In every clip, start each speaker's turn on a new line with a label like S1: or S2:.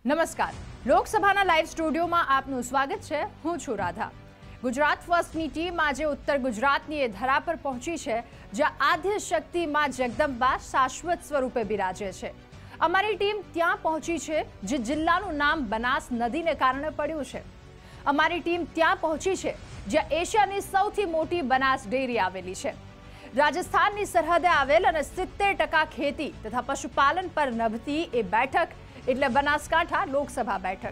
S1: નમસ્કાર, લોકસભાના લાઈવ સ્ટુડિયોમાં આપનું સ્વાગત છે। હું છું રાધા। ગુજરાત ફર્સ્ટની ટીમ આજે ઉત્તર ગુજરાતની એ ધરા પર પહોંચી છે જ્યાં આદ્ય શક્તિ માં જગદંબા શાશ્વત સ્વરૂપે બિરાજે છે। અમારી ટીમ ત્યાં પહોંચી છે જે જિલ્લાનું નામ બનાસ નદીને કારણે પડ્યું છે। અમારી ટીમ ત્યાં પહોંચી છે જ્યાં એશિયાની સૌથી મોટી બનાસ ડેરી આવેલી છે। રાજસ્થાનની સરહદે આવેલ અને 70% ખેતી તથા પશુપાલન પર નભતી એ બેઠક એટલે બનાસકાંઠા લોકસભા બેઠક।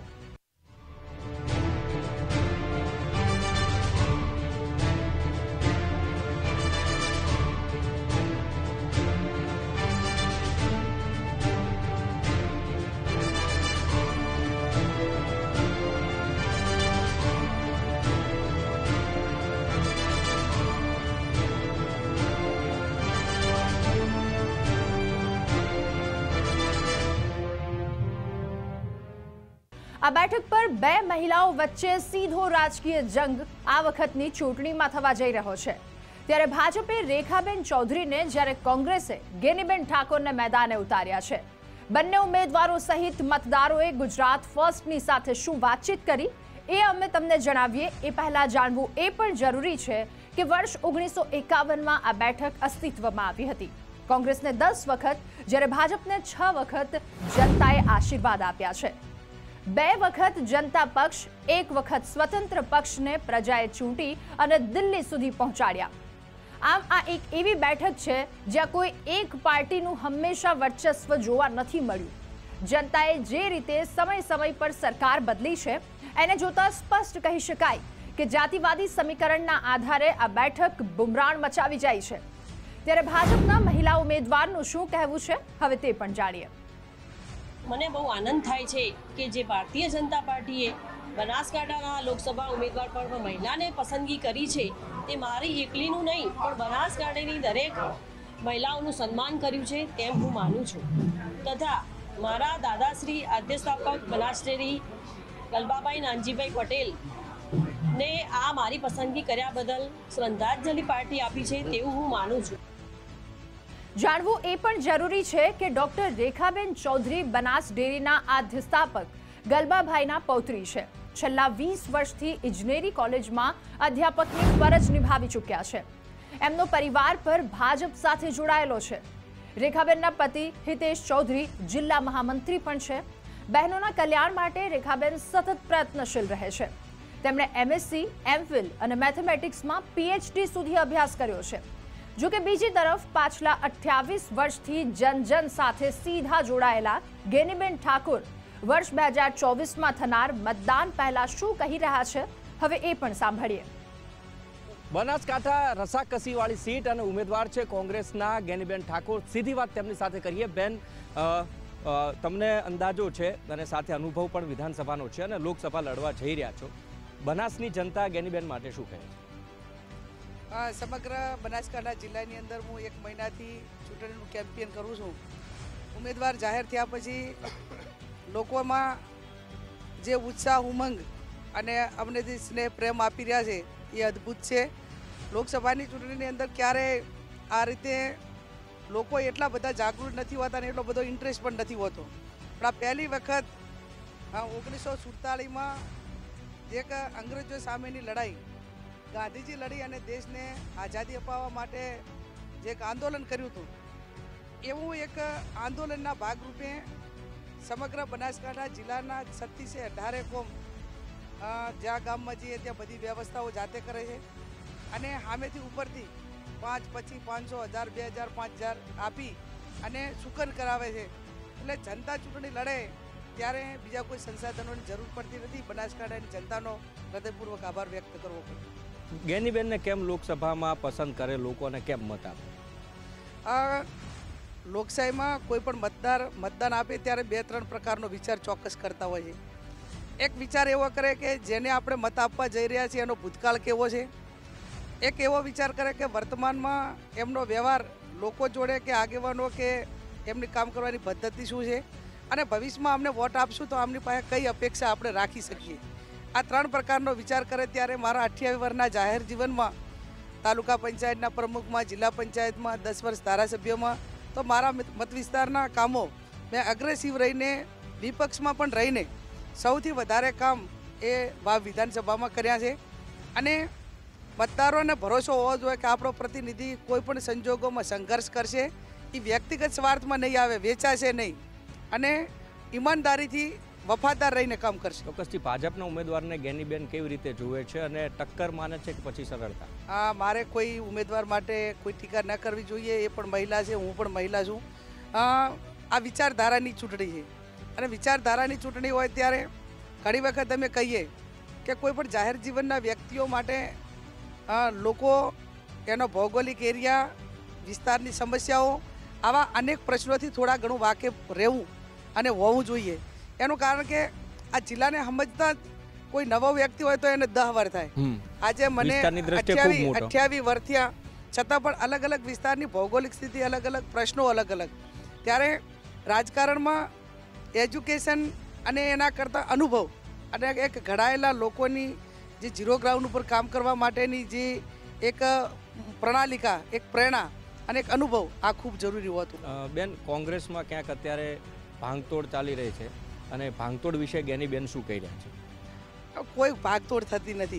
S1: આ બેઠક પર બે મહિલાઓ વચ્ચે સીધો રાજકીય જંગ આ વખતની ચૂંટણીમાં થવા જઈ રહ્યો છે। ત્યારે ભાજપે રેખાબેન ચૌધરીને જ્યારે કોંગ્રેસે ગેનીબેન ઠાકોરને મેદાને ઉતાર્યા છે। બંને ઉમેદવારો સહિત મતદારોએ ગુજરાત ફર્સ્ટની સાથે શું વાતચીત કરી એ અમે તમને જણાવીએ એ પહેલા જાણવું એ પણ જરૂરી છે કે વર્ષ 1951માં આ બેઠક અસ્તિત્વમાં આવી હતી। કોંગ્રેસને 10 વખત જ્યારે ભાજપને 6 વખત જનતાએ આશીર્વાદ આપ્યા છે। 2 વખત જનતા પક્ષ, 1 વખત સ્વતંત્ર પક્ષને પ્રજાએ ચૂંટી અને દિલ્હી સુધી પહોંચાડ્યા। આમ આ એક એવી બેઠક છે જ્યાં કોઈ એક પાર્ટીનું હંમેશા વર્ચસ્વ જોવા નથી મળ્યું। જનતાએ જે રીતે સમય પર સરકાર બદલી છે એને જોતા સ્પષ્ટ કહી શકાય કે જાતિવાદી સમીકરણના આધારે આ બેઠક બુમરાણ મચાવી જાય છે। ત્યારે ભાજપના મહિલા ઉમેદવારનું શું કહેવું છે હવે તે પણ જાણીએ।
S2: મને બહુ આનંદ થાય છે કે જે ભારતીય જનતા પાર્ટીએ બનાસકાંઠાના લોકસભા ઉમેદવાર પર મહિલાને પસંદગી કરી છે તે મારી એકલીનું નહીં પણ બનાસકાંઠાની દરેક મહિલાઓનું સન્માન કર્યું છે તેમ હું માનું છું। તથા મારા દાદાશ્રી આદ્ય સ્થાપક બનાસ ડેરી ગલબાભાઈ નાનજીભાઈ પટેલ ને આ મારી પસંદગી કર્યા બદલ શ્રદ્ધાંજલિ પાર્ટી આપી છે તેવું હું માનું છું।
S1: જાણવું એ પણ જરૂરી છે કે ડોક્ટર રેખાબેન ચૌધરી બનાસ ડેરીના આદ્ય સ્થાપક ગલબાભાઈના પૌત્રી છે। છેલ્લા 20 વર્ષથી ઇજનેરી કોલેજમાં અધ્યાપકની ફરજ નિભાવી ચૂક્યા છે। એમનો પરિવાર પર ભાજપ સાથે જોડાયેલો છે। રેખાબેનના પતિ હિતેશ ચૌધરી જિલ્લા મહામંત્રી પણ છે। બહેનોના કલ્યાણ માટે રેખાબેન સતત પ્રયત્નશીલ રહે છે। તેમણે MSc, MPhil અને મેથેમેટિક્સમાં PhD સુધી અભ્યાસ કર્યો છે। જો કે બીજી તરફ પાછલા 28 વર્ષથી જન સાથે સીધા જોડાયેલા ગેનીબેન ઠાકોર વર્ષ 2024માં થનાર મતદાન પહેલા શું કહી રહ્યા છે હવે એ પણ સાંભળીએ।
S3: બનાસકાંઠા રસાકસીવાળી સીટ અને ઉમેદવાર છે કોંગ્રેસના ગેનીબેન ઠાકોર। સીધી વાત તેમની સાથે કરીએ। બેન, તમને અંદાજો છે અને સાથે અનુભવ પણ વિધાનસભાનો છે અને લોકસભા લડવા જઈ રહ્યા છો। બનાસની જનતા ગેનીબેન માટે શું કહે છે?
S4: સમગ્ર બનાસકાંઠા જિલ્લાની અંદર હું 1 મહિનાથી ચૂંટણીનું કેમ્પેન કરું છું। ઉમેદવાર જાહેર થયા પછી લોકોમાં જે ઉત્સાહ, ઉમંગ અને અમને જે સ્નેહ પ્રેમ આપી રહ્યા છે એ અદ્ભુત છે। લોકસભાની ચૂંટણીની અંદર ક્યારેય આ રીતે લોકો એટલા બધા જાગૃત નથી હોતા અને એટલો બધો ઇન્ટરેસ્ટ પણ નથી હોતો। પણ આ પહેલી વખત 1947માં એક અંગ્રેજો સામેની લડાઈ ગાંધીજી લડી અને દેશને આઝાદી અપાવવા માટે જે એક આંદોલન કર્યું હતું એવું એક આંદોલનના ભાગરૂપે સમગ્ર બનાસકાંઠા જિલ્લાના 36-18 કોમ જ્યાં ગામમાં જઈએ ત્યાં બધી વ્યવસ્થાઓ જાતે કરે છે અને સામેથી ઉપરથી 5, પછી 500, 1000, 2000, 5000 આપી અને શુકન કરાવે છે। એટલે જનતા ચૂંટણી લડે ત્યારે બીજા કોઈ સંસાધનોની જરૂર પડતી નથી। બનાસકાંઠાની જનતાનો હૃદયપૂર્વક આભાર વ્યક્ત કરવો પડે।
S3: ગેનીબેનને કેમ લોકસભામાં પસંદ કરે, લોકોને કેમ મત આપે?
S4: લોકશાહીમાં કોઈ પણ મતદાન આપે ત્યારે 2-3 પ્રકારનો વિચાર ચોક્કસ કરતા હોય છે। એક વિચાર એવો કરે કે જેને આપણે મત આપવા જઈ રહ્યા છીએ એનો ભૂતકાળ કેવો છે। એક એવો વિચાર કરે કે વર્તમાનમાં એમનો વ્યવહાર લોકો જોડે કે આગેવાનો કે એમની કામ કરવાની પદ્ધતિ શું છે અને ભવિષ્યમાં અમને વોટ આપશું તો આમની પાસે કઈ અપેક્ષા આપણે રાખી શકીએ। આ 3 પ્રકારનો વિચાર કરે ત્યારે મારા 28 વર્ષના જાહેર જીવનમાં તાલુકા પંચાયતના પ્રમુખમાં, જિલ્લા પંચાયતમાં, 10 વર્ષ ધારાસભ્યમાં, તો મારા મત વિસ્તારના કામો મેં અગ્રેસિવ રહીને વિપક્ષમાં પણ રહીને સૌથી વધારે કામ એ વાવ વિધાનસભામાં કર્યા છે અને મતદારોને ભરોસો હોવો જોઈએ કે આપણો પ્રતિનિધિ કોઈ પણ સંજોગોમાં સંઘર્ષ કરશે, એ વ્યક્તિગત સ્વાર્થમાં નહીં આવે, વેચાશે નહીં અને ઈમાનદારીથી વફાદાર રહીને કામ કરશે.
S3: ચોક્કસથી ભાજપના ઉમેદવારને ગેનીબેન કેવી રીતે જુએ છે અને ટક્કર માને છે કે પછી સરળતા?
S4: મારે કોઈ ઉમેદવાર માટે કોઈ ટીકા ન કરવી જોઈએ. એ પણ મહિલા છે, હું પણ મહિલા છું. આ વિચારધારાની ચૂંટણી છે અને વિચારધારાની ચૂંટણી હોય ત્યારે ઘણી વખત અમે કહીએ કે કોઈ પણ જાહેર જીવનના વ્યક્તિઓ માટે લોકો એનો ભૌગોલિક એરિયા, વિસ્તારની સમસ્યાઓ, આવા અનેક પ્રશ્નોથી થોડા ઘણું વાકેફ રહેવું અને હોવું જોઈએ. એનું કારણ કે આ જિલ્લાને સમજતા કોઈ નવો વ્યક્તિ હોય તો એને 10 વર્ષ થાય. આજે મને 28 વર્ષ થયા, છતાં પણ અલગ અલગ વિસ્તારની ભૌગોલિક સ્થિતિ અલગ અલગ, પ્રશ્નો અલગ અલગ. ત્યારે રાજકારણમાં એજ્યુકેશન અને એના કરતાં અનુભવ અને એક ઘડાયેલા લોકોની જે ઝીરો ગ્રાઉન્ડ ઉપર કામ કરવા માટેની જે એક પ્રણાલિકા, એક પ્રેરણા અને એક અનુભવ, આ ખૂબ જરૂરી હોતું.
S3: બેન, કોંગ્રેસમાં ક્યાંક અત્યારે ભાંગતોડ ચાલી રહી છે અને ભાંગતોડ વિશે ગેનીબેન શું કહી રહ્યા છે?
S4: કોઈ ભાગતોડ થતી નથી.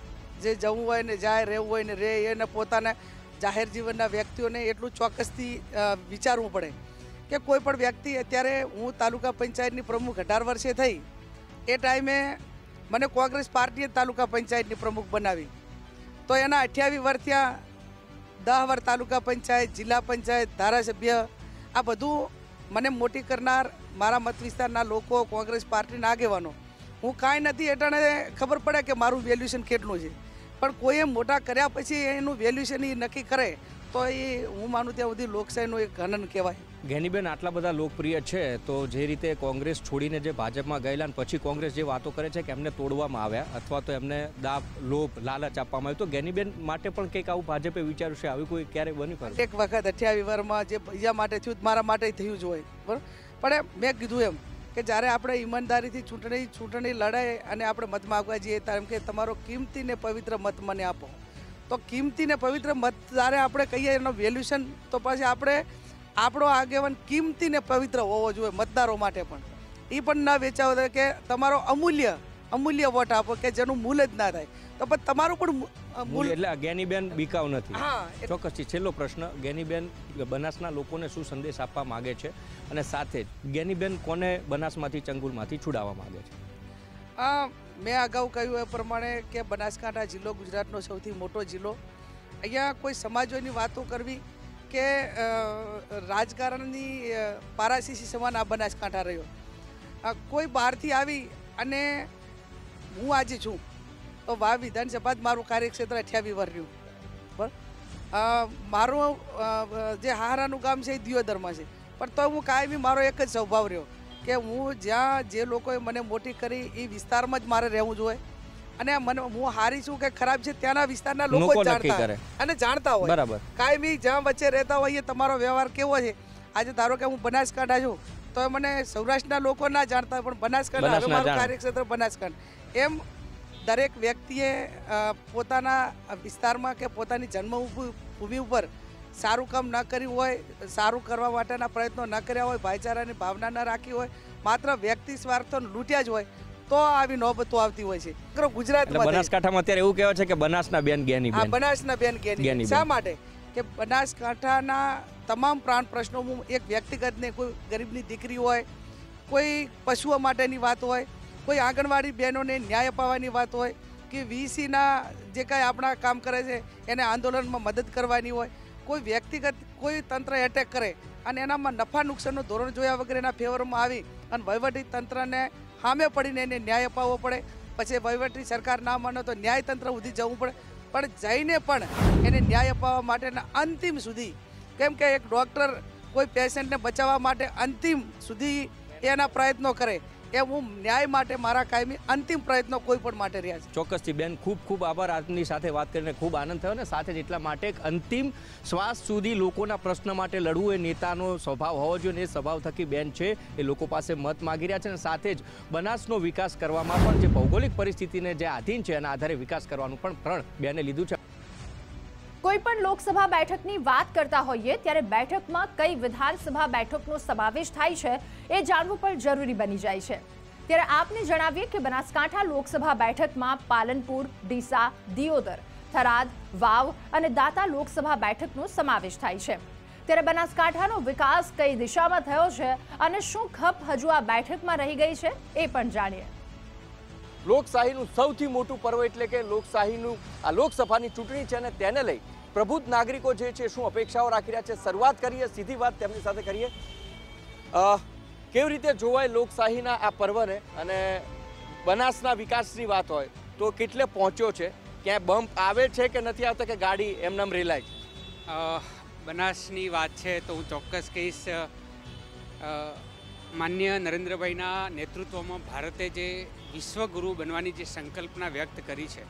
S4: જે જવું હોય ને જાય, રહેવું હોય ને રહે. એને પોતાના જાહેર જીવનના વ્યક્તિઓને એટલું ચોક્કસથી વિચારવું પડે કે કોઈ પણ વ્યક્તિ, અત્યારે હું તાલુકા પંચાયતની પ્રમુખ 18 વર્ષે થઈ, એ ટાઈમે મને કોંગ્રેસ પાર્ટીએ તાલુકા પંચાયતની પ્રમુખ બનાવી, તો એના 28 વર્ષ થયા. 10 વર્ષ તાલુકા પંચાયત, જિલ્લા પંચાયત, ધારાસભ્ય, આ બધું મને મોટી કરનાર મારા મત વિસ્તારના લોકો, કોંગ્રેસ પાર્ટીના આગેવાનો. હું કાંઈ નથી એટલે ખબર પડે કે મારું વેલ્યુએશન કેટલું છે, પણ કોઈએ મોટા કર્યા પછી એનું વેલ્યુએશન એ નક્કી કરે તો એ હું માનું ત્યાં સુધી લોકશાહીનું એક હનન કહેવાય.
S3: ગેનીબેન આટલા બધા લોકપ્રિય છે, તો જે રીતે કોંગ્રેસ છોડીને જે ભાજપમાં ગયેલા અને પછી કોંગ્રેસ જે વાતો કરે છે કે એમને તોડવામાં આવ્યા અથવા તો એમને દાબ, લોભ, લાલચ આપવામાં આવ્યું, તો ગેનીબેન માટે પણ કંઈક આવું ભાજપે વિચાર્યું છે? આવી કોઈ ક્યારે બન્યું ખરું?
S4: એક વખત 28 વર્ષમાં જે બીજા માટે થયું, મારા માટે થયું જ હોય, બરાબર. પણ મેં કીધું એમ કે જ્યારે આપણે ઈમાનદારીથી ચૂંટણી લડાય અને આપણે મત માગવા જઈએ ત્યારે એમ કે તમારો કિંમતી ને પવિત્ર મત મને આપો, તો કિંમતી ને પવિત્ર મત જ્યારે આપણે કહીએ એનો વેલ્યુએશન, તો પછી આપણો આગેવાન કિંમતી ને પવિત્ર હોવો જોઈએ મતદારો માટે પણ. એ પણ ન વેચાવો કે તમારો અમૂલ્ય વોટ આપો કે જેનું મૂલ જ ના થાય, તો પણ તમારું પણ મૂલ.
S3: એટલે ગેનીબેન બીકાવ નથી. ચોક્કસથી છેલ્લો પ્રશ્ન, ગેનીબેન બનાસના લોકોને શું સંદેશ આપવા માંગે છે અને સાથે જ ગેનીબેન કોને બનાસમાંથી, ચંગુલમાંથી છોડાવવા માંગે છે?
S4: મેં અગાઉ કહ્યું એ પ્રમાણે કે બનાસકાંઠા જિલ્લો ગુજરાતનો સૌથી મોટો જિલ્લો. અહીંયા કોઈ સમાજોની વાતો કરવી કે રાજકારણની પારાશીસી સમાન આ બનાસકાંઠા રહ્યો. કોઈ બહારથી આવી અને હું આજે છું તો વાવ વિધાનસભા જ મારું કાર્યક્ષેત્ર 28 વર્ષ રહ્યું, બરાબર. મારું જે હારાનું ગામ છે એ દિયોદરમાં છે, પણ તો હું કાયમી મારો એક જ સ્વભાવ રહ્યો કે હું જ્યાં જે લોકોએ મને મોટી કરી એ વિસ્તારમાં જ મારે રહેવું જોઈએ અને હું હારી છું કે ખરાબ છે ત્યાંના વિસ્તારના લોકો જાણતા હોય.
S3: બરાબર.
S4: કાયમી જ્યાં વચ્ચે રહેતા હોઈએ તમારો વ્યવહાર કેવો છે. આજે ધારો કે હું બનાસકાંઠા છું તો મને સૌરાષ્ટ્રના લોકો ના જાણતા હોય, પણ બનાસકાંઠા હવે મારું કાર્યક્ષેત્ર બનાસકાંઠા. એમ દરેક વ્યક્તિએ પોતાના વિસ્તારમાં કે પોતાની જન્મભૂમિ ઉપર સારું કામ ન કર્યું હોય, સારું કરવા માટેના પ્રયત્નો ન કર્યા હોય, ભાઈચારાની ભાવના ન રાખી હોય, માત્ર વ્યક્તિ સ્વાર્થો લૂંટ્યા જ હોય, તો આવી નોબતો આવતી હોય છે. ગુજરાતમાં
S3: બનાસકાંઠામાં અત્યારે એવું કહેવાય છે કે બનાસના બેન ગેનીબેન.
S4: બનાસના બેન ગેનીબેન. શા માટે? કે બનાસકાંઠાના તમામ પ્રાણ પ્રશ્નો, હું એક વ્યક્તિગતને, કોઈ ગરીબની દીકરી હોય, કોઈ પશુઓ માટેની વાત હોય, કોઈ આંગણવાડી બહેનોને ન્યાય અપાવવાની વાત હોય કે વીસીના જે કાંઈ આપણા કામ કરે છે એને આંદોલનમાં મદદ કરવાની હોય, કોઈ વ્યક્તિગત કોઈ તંત્ર એટેક કરે અને એનામાં નફા નુકસાનનું ધોરણ જોયા વગર એના ફેવરમાં આવી અને વહીવટી તંત્રને સામે પડીને એને ન્યાય અપાવવો પડે. પછી વહીવટી સરકાર ના માને તો ન્યાયતંત્ર સુધી જવું પડે, પણ જઈને પણ એને ન્યાય અપાવવા માટેના અંતિમ સુધી, કેમ કે એક ડૉક્ટર કોઈ પેશન્ટને બચાવવા માટે અંતિમ સુધી એના પ્રયત્નો કરે, એમ હું ન્યાય માટે મારા કાયમી અંતિમ પ્રયત્નો કોઈ પણ માટે રહ્યા છે.
S3: ચોક્કસથી બેન, ખૂબ આભાર. આપની સાથે વાત કરીને ખૂબ આનંદ થયો ને સાથે જ એટલા માટે એક અંતિમ શ્વાસ સુધી લોકોના પ્રશ્ન માટે લડવું એ નેતાનો સ્વભાવ હોવો જોઈએ, એ સ્વભાવ થકી બેન છે એ લોકો પાસે મત માગી રહ્યા છે અને સાથે જ બનાસનો વિકાસ કરવામાં પણ જે ભૌગોલિક પરિસ્થિતિને જે આધીન છે એના આધારે વિકાસ કરવાનું પણ પ્રણ બેને લીધું છે.
S1: કોઈ પણ લોકસભા બેઠકની વાત કરતા હોઈએ ત્યારે બેઠકમાં કઈ વિધાનસભા બેઠકનો સમાવેશ થાય છે એ જાણવું પણ જરૂરી બની જાય છે। ત્યારે આપને જણાવીએ કે બનાસકાંઠા લોકસભા બેઠકમાં પાલનપુર, ડીસા, દિયોદર, થરાદ, વાવ અને દાતા લોકસભા બેઠકનો સમાવેશ થાય છે। ત્યારે બનાસકાંઠાનો વિકાસ કઈ દિશામાં થયો છે અને શું ખપ હજુ આ બેઠકમાં રહી ગઈ છે એ પણ જાણીએ।
S3: લોકશાહીનું સૌથી મોટું પર્વ એટલે કે લોકશાહીનું આ લોકસભાની ચૂંટણી છે અને તેને લઈ પ્રબુદ્ધ નાગરિકો જે છે શું અપેક્ષાઓ રાખી રહ્યા છે, શરૂઆત કરીએ, સીધી વાત તેમની સાથે કરીએ। કેવી રીતે જોવાય લોકશાહીના આ પર્વને અને બનાસના વિકાસની વાત હોય તો કેટલે પહોંચ્યો છે, ક્યાંય બમ્પ આવે છે કે નથી આવતા કે ગાડી એમનામ રેલાય છે?
S5: બનાસની વાત છે તો હું ચોક્કસ કહીશ, માન્ય નરેન્દ્રભાઈના નેતૃત્વમાં ભારતે જે વિશ્વગુરુ બનવાની જે સંકલ્પના વ્યક્ત કરી છે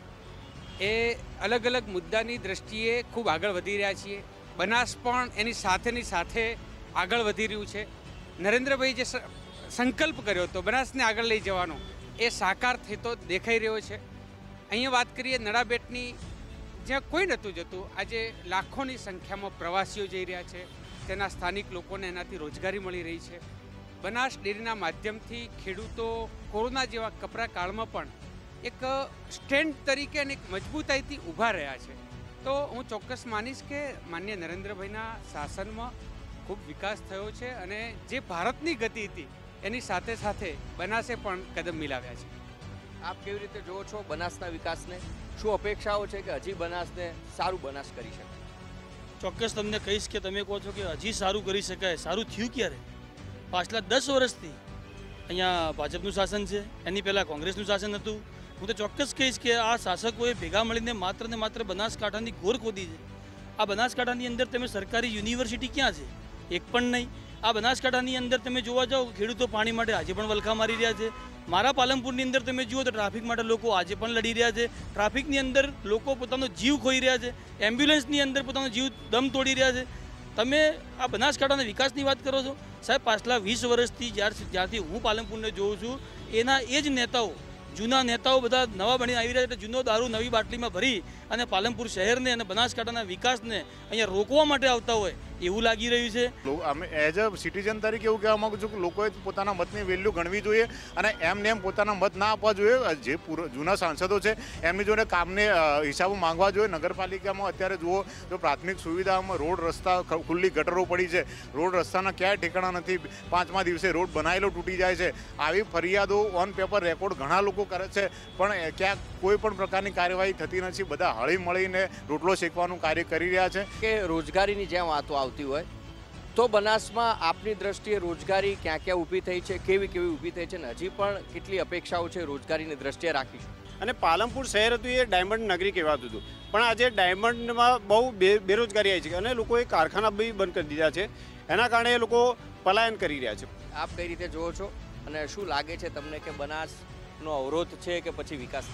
S5: એ અલગ અલગ મુદ્દાની દ્રષ્ટિએ ખૂબ આગળ વધી રહ્યા છીએ। બનાસ પણ એની સાથેની સાથે આગળ વધી રહ્યું છે। નરેન્દ્રભાઈ જે સંકલ્પ કર્યો હતો બનાસને આગળ લઈ જવાનો એ સાકાર થતો દેખાઈ રહ્યો છે। અહીંયા વાત કરીએ નડાબેટની, જ્યાં કોઈ નહોતું જતું, આજે લાખોની સંખ્યામાં પ્રવાસીઓ જઈ રહ્યા છે, તેના સ્થાનિક લોકોને એનાથી રોજગારી મળી રહી છે। બનાસ ડેરીના માધ્યમથી ખેડૂતો કોરોના જેવા કપરા કાળમાં પણ એક સ્ટેન્ડ તરીકે અને એક મજબૂતાઈથી ઊભા રહ્યા છે। તો હું ચોક્કસ માનીશ કે માન્ય નરેન્દ્રભાઈના શાસનમાં ખૂબ વિકાસ થયો છે અને જે ભારતની ગતિ હતી એની સાથે સાથે બનાસે પણ કદમ મિલાવ્યા છે।
S3: આપ કેવી રીતે જુઓ છો બનાસના વિકાસને? શું અપેક્ષાઓ છે કે હજી બનાસને સારું બનાસ કરી શકાય?
S6: ચોક્કસ તમને કહીશ કે તમે કહો છો કે હજી સારું કરી શકાય। સારું થયું ક્યારે? પાછલા 10 વર્ષથી અહીંયા ભાજપનું શાસન છે, એની પહેલાં કોંગ્રેસનું શાસન હતું। હું તો ચોક્કસ કહીશ કે આ શાસકોએ ભેગા મળીને માત્ર ને માત્ર બનાસકાંઠાની ગોર ખોદી છે। આ બનાસકાંઠાની અંદર તમે સરકારી યુનિવર્સિટી ક્યાં છે? એક પણ નહીં। આ બનાસકાંઠાની અંદર તમે જોવા જાઓ, ખેડૂતો પાણી માટે આજે પણ વલખા મારી રહ્યા છે। મારા પાલનપુરની અંદર તમે જુઓ તો ટ્રાફિક માટે લોકો આજે પણ લડી રહ્યા છે। ટ્રાફિકની અંદર લોકો પોતાનો જીવ ખોઈ રહ્યા છે, એમ્બ્યુલન્સની અંદર પોતાનો જીવ દમ તોડી રહ્યા છે। તમે આ બનાસકાંઠાના વિકાસની વાત કરો છો સાહેબ? પાછલા 20 વર્ષથી જ્યારથી હું પાલનપુરને જોઉં છું એના એ જ નેતાઓ, જૂના નેતાઓ બધા નવા બની આવી રહ્યા છે। જૂનો દારૂ નવી બાટલીમાં ભરી અને પાલનપુર શહેરને અને બનાસકાંઠાના વિકાસને અહીંયા રોકવા માટે આવતા હોય એવું લાગી રહ્યું છે।
S7: અમે એઝ અ સિટીઝન તરીકે એવું કહેવા માગું છું કે લોકોએ પોતાના મતની વેલ્યુ ગણવી જોઈએ અને એમને એમ પોતાના મત ના આપવા જોઈએ। જે જૂના સાંસદો છે એમની જોડે કામને હિસાબો માંગવા જોઈએ। નગરપાલિકામાં અત્યારે જુઓ તો પ્રાથમિક સુવિધામાં રોડ રસ્તા ખુલ્લી ગટરો પડી છે, રોડ રસ્તાના ક્યાંય ઠેકાણા નથી। 5મા દિવસે રોડ બનાવેલો તૂટી જાય છે। આવી ફરિયાદો ઓન પેપર રેકોર્ડ ઘણા લોકો કરે છે પણ ક્યાંક કોઈ પણ પ્રકારની કાર્યવાહી થતી નથી। બધા હળી મળીને રોટલો શેકવાનું કાર્ય કરી રહ્યા છે।
S3: કે રોજગારીની જ્યાં વાતો આવતી હોય તો બનાસમાં આપની દ્રષ્ટિએ રોજગારી ક્યાં ક્યાં ઊભી થઈ છે, કેવી કેવી ઊભી થઈ છે અને હજી પણ કેટલી અપેક્ષાઓ છે રોજગારીની દ્રષ્ટિએ રાખીશું?
S8: અને પાલનપુર શહેર હતું એ ડાયમંડ નગરી કહેવાતું હતું, પણ આજે ડાયમંડમાં બહુ બેરોજગારી આવી છે અને લોકોએ કારખાના બી બંધ કરી દીધા છે। એના કારણે એ લોકો પલાયન કરી રહ્યા છે।
S3: આપ કઈ રીતે જુઓ છો અને શું લાગે છે તમને કે બનાસનો અવરોધ છે કે પછી વિકાસ?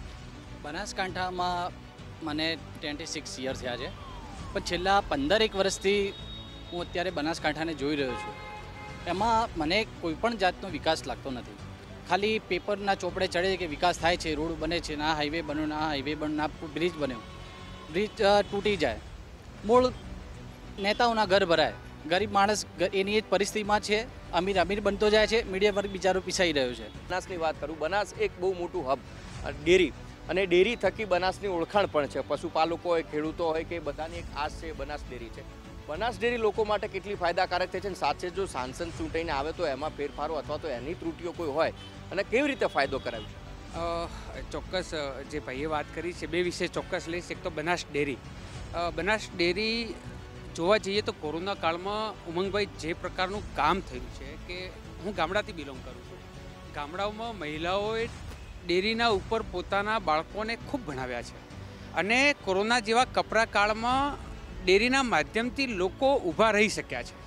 S9: બનાસકાંઠામાં મને 26 યર થયા છે, પણ છેલ્લા 15 વર્ષથી હું અત્યારે બનાસકાંઠાને જોઈ રહ્યો છું। એમાં મને કોઈ પણ જાતનો વિકાસ લાગતો નથી। ખાલી પેપરના ચોપડે ચડે કે વિકાસ થાય છે, રોડ બને છે, ના હાઈવે બન્યો, ના હાઈવે બન્યો, ના બ્રિજ બન્યો, બ્રિજ તૂટી જાય, મૂળ નેતાઓના ઘર ભરાય, ગરીબ માણસ એની જ પરિસ્થિતિમાં છે, અમીર અમીર બનતો જાય છે, મીડિયમ વર્ગ બિચારો પીસાઈ રહ્યો છે।
S3: બનાસની વાત કરું, બનાસ એક બહુ મોટું હબ ડેરી અને ડેરી થકી બનાસની ઓળખાણ પણ છે। પશુપાલકો હોય, ખેડૂતો હોય કે બધાની એક આશ છે બનાસ ડેરી છે। બનાસ ડેરી લોકો માટે કેટલી ફાયદાકારક થઈ છે અને સાથે જો સાંસદ ચૂંટાઈને આવે તો એમાં ફેરફારો અથવા તો એની ત્રુટીઓ કોઈ હોય અને કેવી રીતે ફાયદો કરાવી છે?
S5: ચોક્કસ જે ભાઈએ વાત કરી છે બે વિશે ચોક્કસ લઈશ। એક તો બનાસ ડેરી, બનાસ ડેરી જોવા જઈએ તો કોરોના કાળમાં ઉમંગભાઈ જે પ્રકારનું કામ થયું છે કે હું ગામડાથી બિલોંગ કરું છું। ગામડાઓમાં મહિલાઓએ ડેરીના ઉપર પોતાના બાળકોને ખૂબ ભણાવ્યા છે અને કોરોના જેવા કપરા કાળમાં ડેરીના માધ્યમથી લોકો ઊભા રહી શક્યા છે।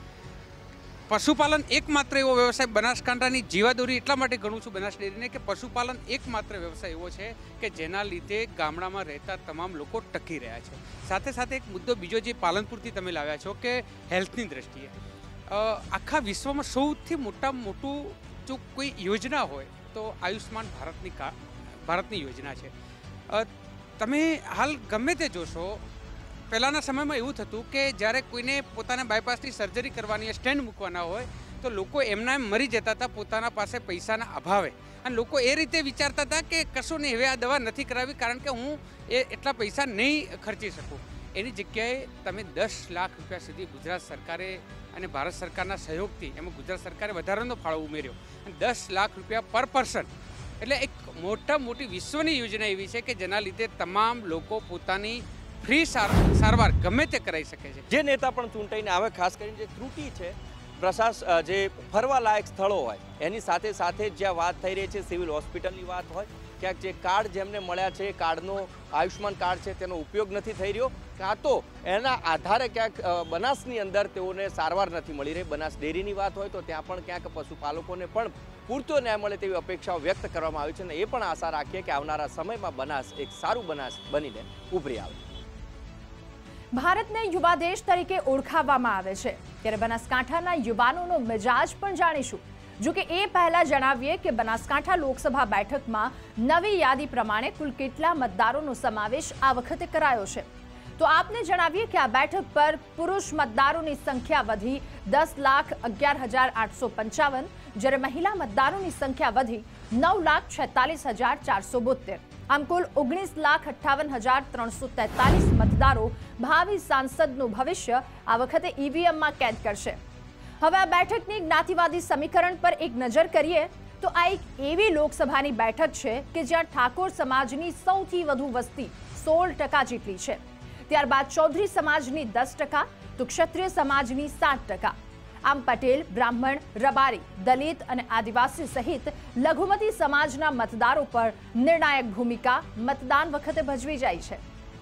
S5: પશુપાલન એકમાત્ર એવો વ્યવસાય બનાસકાંઠાની જીવાદોરી એટલા માટે ગણું છું બનાસ ડેરીને કે પશુપાલન એકમાત્ર વ્યવસાય એવો છે કે જેના લીધે ગામડામાં રહેતા તમામ લોકો ટકી રહ્યા છે। સાથે સાથે એક મુદ્દો બીજો જે પાલનપુરથી તમે લાવ્યા છો કે હેલ્થની દ્રષ્ટિએ આખા વિશ્વમાં સૌથી મોટામાં મોટું જો કોઈ યોજના હોય તો આયુષ્માન ભારતની યોજના છે। તમે હાલ ગમે તે જોશો પહેલાંના સમયમાં એવું થતું કે જ્યારે કોઈને પોતાના બાયપાસની સર્જરી કરવાની સ્ટેન્ડ મૂકવાના હોય તો લોકો એમના એમ મરી જતા હતા પોતાના પાસે પૈસાના અભાવે, અને લોકો એ રીતે વિચારતા હતા કે કશું નહીં, હવે આ દવા નથી કરાવી કારણ કે હું એટલા પૈસા નહીં ખર્ચી શકું. એની જગ્યાએ તમે 10 લાખ રૂપિયા સુધી ગુજરાત સરકારે અને ભારત સરકારના સહયોગથી એમાં ગુજરાત સરકારે વધારાનો ફાળો ઉમેર્યો અને 10 લાખ રૂપિયા પર પર્સન, એટલે એક મોટી વિશ્વની યોજના એવી છે કે જેના લીધે તમામ લોકો પોતાની ફ્રી સારવાર ગમે તે કરાવી શકે છે.
S3: જે નેતા પણ ચૂંટાઈને આવે, ખાસ કરીને જે ત્રુટિ છે જે ફરવા લાયક સ્થળો હોય એની સાથે સાથે જ્યાં વાત થઈ રહી છે સિવિલ હોસ્પિટલની વાત હોય, ક્યાંક જે કાર્ડ જેમને મળ્યા છે કાર્ડનો આયુષ્માન કાર્ડ છે તેનો ઉપયોગ નથી થઈ રહ્યો, કાં તો એના આધારે ક્યાંક બનાસની અંદર તેઓને સારવાર નથી મળી રહી. બનાસ ડેરીની વાત હોય તો ત્યાં પણ ક્યાંક પશુપાલકોને પણ પૂરતો ન્યાય મળે તેવી અપેક્ષાઓ વ્યક્ત કરવામાં આવી છે અને એ પણ આશા રાખીએ કે આવનારા સમયમાં બનાસ એક સારું બનાસ બનીને ઉભરી આવે.
S1: ભારતને યુવા દેશ તરીકે ઓળખાવવામાં આવે છે ત્યારે બનાસકાંઠાના યુવાનોનો મિજાજ પણ જાણીશું. જો કે એ પહેલા જણાવીએ કે બનાસકાંઠા લોકસભા બેઠકમાં નવી યાદી પ્રમાણે કુલ કેટલા મતદારોનો સમાવેશ આ વખતે કરાયો છે. તો આપને જણાવીએ કે આ બેઠક પર પુરુષ મતદારોની સંખ્યા વધી 10,11,855, જ્યારે મહિલા મતદારોની સંખ્યા વધી 9,46,472. આમ કુલ 19,58,343 મતદારો ભાવિ સાંસદનું ભવિષ્ય આ વખતે ઈવીએમમાં કેદ કરશે. હવે આ બેઠકની જ્ઞાતિવાદી સમીકરણ પર એક નજર કરીએ તો આ એક એવી લોકસભાની બેઠક છે કે જ્યાં ઠાકોર સમાજની સૌથી વધુ વસ્તી 16% જેટલી છે. ત્યારબાદ ચૌધરી સમાજની 10%, તો ક્ષત્રિય સમાજની 7%. આમ પટેલ, બ્રાહ્મણ, રબારી, દલિત અને આદિવાસી સહિત લઘુમતી સમાજના મતદારો પર નિર્ણાયક ભૂમિકા મતદાન વખતે ભજવી જાય છે.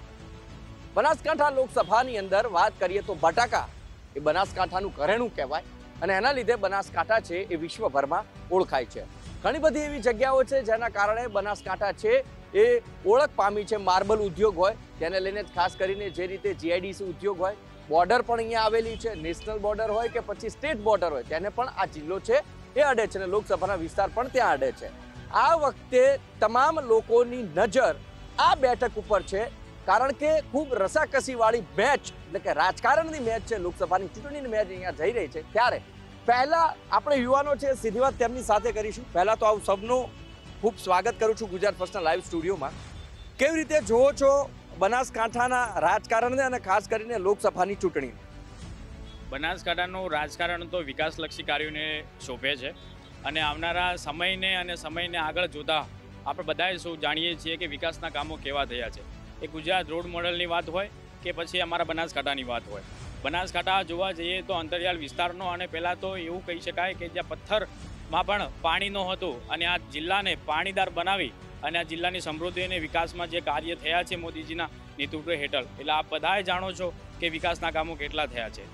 S3: બનાસકાંઠા લોકસભાની અંદર વાત કરીએ તો બટાકા એ બનાસકાંઠાનું ઘરેણું કહેવાય અને એના લીધે બનાસકાંઠા છે એ વિશ્વભરમાં ઓળખાય છે. ઘણી બધી એવી જગ્યાઓ છે જેના કારણે બનાસકાંઠા છે એ ઓળખ પામી છે. માર્બલ ઉદ્યોગ હોય તેને લઈને ખાસ કરીને જે રીતે જીઆઈડીસી ઉદ્યોગ હોય, બોર્ડર પણ અહીંયા આવેલી છે, નેશનલ બોર્ડર હોય કે પછી સ્ટેટ બોર્ડર હોય તેને પણ આ જિલ્લો છે એ અડે છે અને લોકસભાના વિસ્તાર પણ ત્યાં અડે છે. આ વખતે તમામ લોકોની નજર આ બેઠક ઉપર છે કારણ કે ખૂબ રસાકસીવાળી મેચ એટલે કે રાજકારણની મેચ છે, લોકસભાની ચૂંટણીની મેચ અહીંયા જઈ રહી છે. ત્યારે પહેલા આપણે યુવાનો છે સીધી વાત તેમની સાથે કરીશું. પહેલા તો આપ સૌનું ખૂબ સ્વાગત કરું છું ગુજરાત ફર્સ્ટના લાઈવ સ્ટુડિયોમાં. કેવી રીતે જોવો છો બનાસકાંઠાના રાજકારણને અને ખાસ કરીને લોકસભાની ચૂંટણી?
S10: બનાસકાંઠાનું રાજકારણ તો વિકાસલક્ષી કાર્યોને શોભે છે અને આવનારા સમયને આગળ જોતા આપણે બધાએ સૌ જાણીએ છીએ કે વિકાસના કામો કેવા થયા છે. એ ગુજરાત રોડ મોડલની વાત હોય કે પછી અમારા બનાસકાંઠાની વાત હોય. બનાસકાંઠા જોવા જઈએ તો અંતરિયાળ વિસ્તારનો અને પહેલાં તો એવું કહી શકાય કે જ્યાં પથ્થરમાં પણ પાણી નહોતું અને આ જિલ્લાને પાણીદાર બનાવી અને આ જિલ્લાની સમૃદ્ધિ અને વિકાસમાં જે કાર્ય થયા છે મોદીજીના નેતૃત્વ હેઠળ, એટલે આપ બધાએ જાણો છો કે વિકાસના કામો કેટલા થયા છે.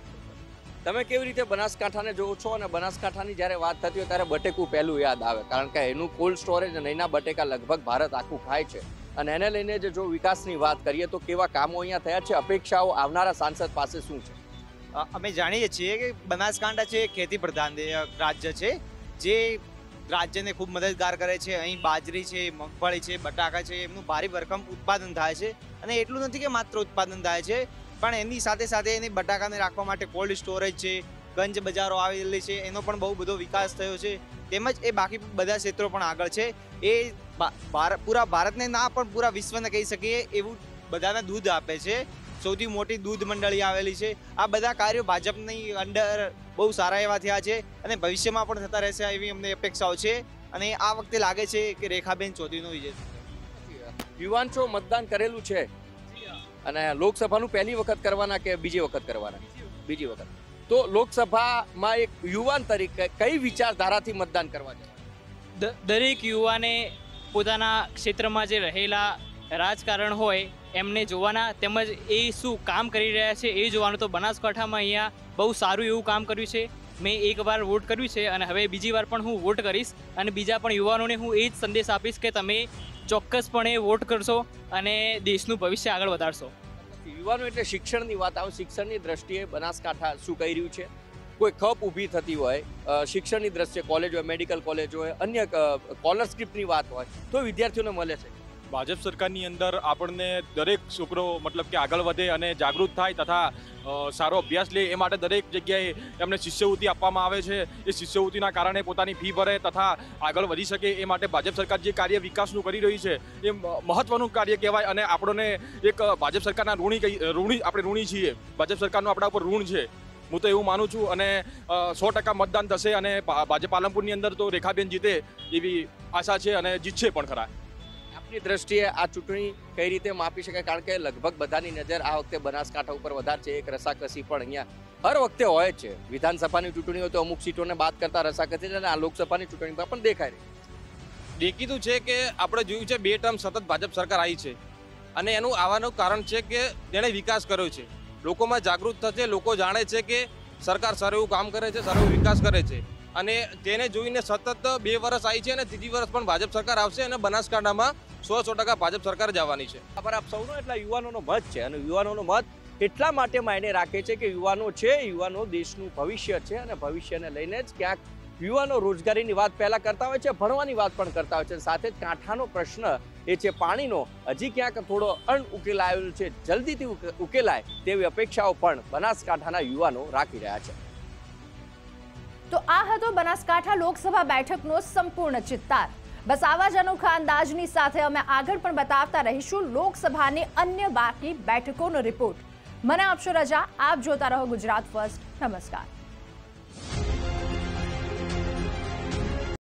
S3: તમે કેવી રીતે બનાસકાંઠાને જોવો છો અને બનાસકાંઠાની જ્યારે વાત થતી હોય ત્યારે બટેકું પહેલું યાદ આવે કારણ કે એનું કોલ્ડ સ્ટોરેજ અને એના બટેકા લગભગ ભારત આખું ખાય છે અને એને લઈને જો વિકાસની વાત કરીએ તો કેવા કામો અહીંયા થયા છે, અપેક્ષાઓ આવનારા સાંસદ પાસે શું છે?
S11: અમે જાણીએ છીએ કે બનાસકાંઠા છે ખેતી પ્રધાન રાજ્ય છે જે રાજ્યને ખૂબ મદદગાર કરે છે. અહીં બાજરી છે, મગફળી છે, બટાકા છે, એમનું ભારે ભરખમ ઉત્પાદન થાય છે અને એટલું નથી કે માત્ર ઉત્પાદન થાય છે પણ એની સાથે સાથે એની બટાકાને રાખવા માટે કોલ્ડ સ્ટોરેજ છે, ગંજ બજારો આવેલી છે, એનો પણ બહુ બધો વિકાસ થયો છે. તેમજ એ બાકી બધા ક્ષેત્રો પણ આગળ છે. એ પૂરા ભારતને ના પણ પૂરા વિશ્વને કહી શકીએ એવું બધાને દૂધ આપે છે. સૌથી મોટી દૂધ મંડળી આવેલી છે. આ બધા કાર્યો ભાજપની અંડર બહુ સારા એવા થયા છે અને ભવિષ્યમાં પણ થતા રહેશે એવી અમને અપેક્ષાઓ છે અને આ વખતે લાગે છે કે રેખાબેન ચૌધરીનો વિજય.
S3: યુવાન છો, મતદાન કરેલું છે અને લોકસભાનું પહેલી વખત કરવાના કે બીજી વખત કરવાના? બીજી વખત. તો લોકસભામાં એક યુવાન તરીકે કઈ વિચારધારાથી મતદાન કરવા છે?
S12: દરેક યુવાને પોતાના ક્ષેત્રમાં જે રહેલા રાજકારણ હોય એમને જોવાના, તેમજ એ શું કામ કરી રહ્યા છે એ જોવાનું. તો બનાસકાંઠામાં અહીંયા બહુ સારું એવું કામ કર્યું છે. મેં એકવાર વોટ કર્યું છે અને હવે બીજી વાર પણ હું વોટ કરીશ અને બીજા પણ યુવાનોને હું એ જ સંદેશ આપીશ કે તમે ચોક્કસપણે વોટ કરશો અને દેશનું ભવિષ્ય આગળ વધારશો.
S3: યુવાનો એટલે શિક્ષણની વાત આવે, શિક્ષણની દ્રષ્ટિએ બનાસકાંઠા શું કરી રહ્યું છે? કોઈ ખપ ઊભી થતી હોય શિક્ષણની દ્રષ્ટિએ, કોલેજ હોય, મેડિકલ કોલેજ હોય, અન્ય સ્કોલરશિપની વાત હોય તો વિદ્યાર્થીઓને મળે છે?
S13: ભાજપ સરકારની અંદર આપણને દરેક છોકરો મતલબ કે આગળ વધે અને જાગૃત થાય તથા સારો અભ્યાસ લે એ માટે દરેક જગ્યાએ એમને શિષ્યવૃત્તિ આપવામાં આવે છે. એ શિષ્યવૃત્તિના કારણે પોતાની ફી ભરે તથા આગળ વધી શકે એ માટે ભાજપ સરકાર જે કાર્ય વિકાસનું કરી રહી છે એ મહત્વનું કાર્ય કહેવાય. અને આપણને એક ભાજપ સરકારના આપણે ઋણી છીએ. ભાજપ સરકારનું આપણા ઉપર ઋણ છે. હું તો એવું માનું છું અને 100% મતદાન થશે અને ભાજપ પાલનપુરની અંદર તો રેખાબેન જીતે એવી આશા છે અને જીતશે પણ ખરા.
S3: આપની દ્રષ્ટિએ આ ચૂંટણી કઈ રીતે માપી શકાય? કારણ કે લગભગ બધાની નજર આ વખતે બનાસકાંઠા ઉપર વધારે છે. એક રસાકસી પણ અહીંયા હર વખતે હોય છે. વિધાનસભાની ચૂંટણી હોય તો અમુક સીટોને બાદ કરતા રસાકસી અને આ લોકસભાની ચૂંટણીમાં પણ દેખાય રહી.
S14: દેખીતું છે કે આપણે જોયું છે 2 ટર્મ સતત ભાજપ સરકાર આવી છે અને એનું આવવાનું કારણ છે કે તેણે વિકાસ કર્યો છે. લોકોમાં જાગૃત થશે, લોકો જાણે છે કે સરકાર સારું એવું કામ કરે છે, સારો એવો વિકાસ કરે છે અને તેને જોઈને સતત 2 વર્ષ આવી છે અને 3જી વર્ષ પણ ભાજપ સરકાર આવશે અને બનાસકાંઠામાં 100% ભાજપ સરકાર જ આવવાની છે.
S3: ખબર આપ સૌનો એટલા યુવાનોનો મત છે અને યુવાનોનો મત એટલા માટે માયને રાખે છે કે યુવાનો છે, યુવાનો દેશનું ભવિષ્ય છે અને ભવિષ્યને લઈને જ ક્યાંક યુવાનો રોજગારીની વાત પહેલા કરતા હોય છે, ભણવાની વાત પણ કરતા હોય છે. સાથે જ કાંઠાનો પ્રશ્ન એ છે પાણીનો હજી ક્યાંક થોડો અણઉકેલાયેલો છે. જલ્દીથી ઉકેલાય તેવી અપેક્ષાઓ પણ બનાસકાંઠાના યુવાનો રાખી રહ્યા છે.
S1: તો આ હતો બનાસકાંઠા લોકસભા બેઠકનો સંપૂર્ણ ચિત્તાર. બસ આવા જ અનોખા અંદાજની સાથે અમે આગળ પણ બતાવતા રહીશું લોકસભાની અન્ય બાકી બેઠકોનો રિપોર્ટ. મને આપશો રજા. આપ જોતા રહો ગુજરાત ફર્સ્ટ. નમસ્કાર.